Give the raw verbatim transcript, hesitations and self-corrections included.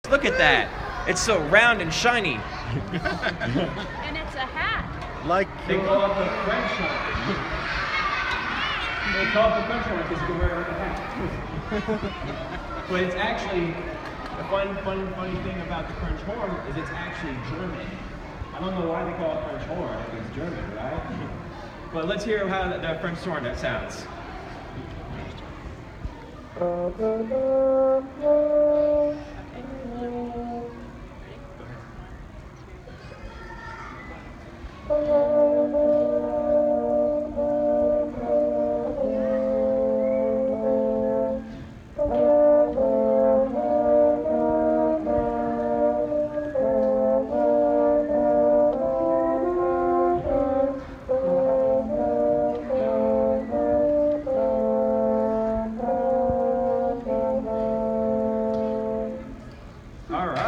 Look at that. It's so round and shiny. And it's a hat. Like They call it the French horn. They call it the French horn because you can wear it like a hat. But it's actually, the fun, fun, funny thing about the French horn is it's actually German. I don't know why they call it French horn if it's German, right? But let's hear how the, the French horn that sounds. All right.